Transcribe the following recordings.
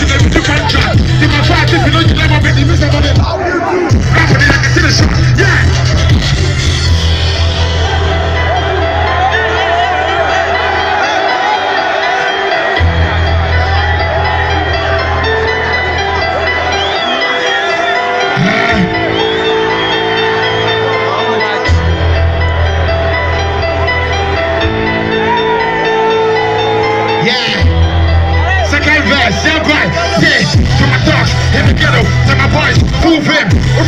to the contract. To my fight, if you know you never made the miss about it. Rapidly, I can see the shot. Yeah. In the ghetto, to my boys, move him. For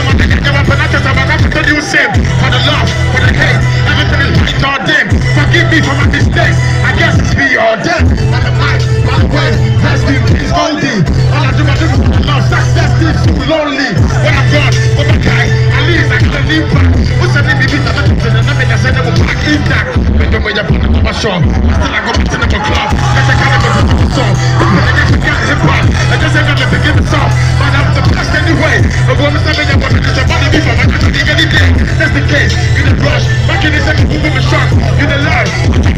the love, for the hate, everything is right or dim. Forgive me for my mistakes, I guess it's me or them. On the mic, by the way, rest in peace, Goldie. All I do is for the love, success is too lonely. When I'm gone, for my guy, at least I can leave back. What's the name of it? I said they will back intact. But don't wait upon the mama shop. I still I go back to the club. That's a kind of a song. I got hip-hop. I just ain't gonna forgive it off. But I'm the best anyway. The woman said that you're the body before my country anything. That's the case. You the rush. Back in the second, move in the shock. You the lie.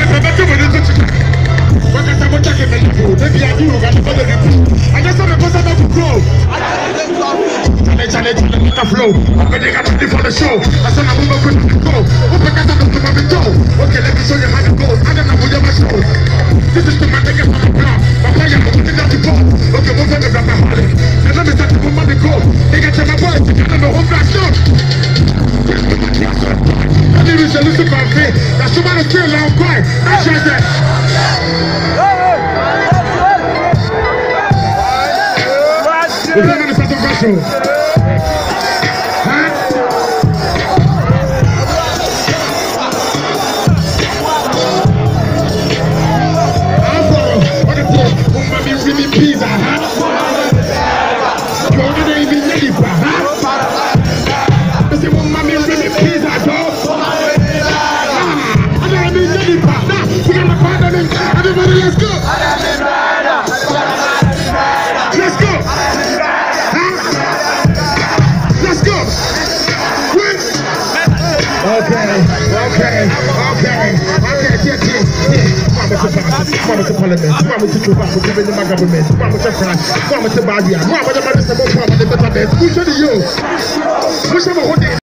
What is I'm attacking me? Maybe I do. I don't follow the I just have a person that will grow. Challenge the flow. I'm ready for the show. I said I'm moving to go. Open the door to my window. Okay, let me show you how it goes. I don't know what you're show. This is the man that gets on the block. My player, I'm moving down the ball. Okay, we're going to grab my heart. And let me start to move on the go. They get to my boys. I don't know who got shown. I need to listen to my face. That's somebody still long quiet. That's just that. We're going to start the control. Pizza, huh? You already even ready for, huh? This is what mommy really pizza, dog. I don't even ready for. Now, we got my partner in. Everybody, let's go. Let's go. Huh? Let's go. Wait. Okay. To Parliament, Mama to Chuba, for giving my government, Mama to France, Mama to Babia, Mama to Madison, Mama to Better, who's you?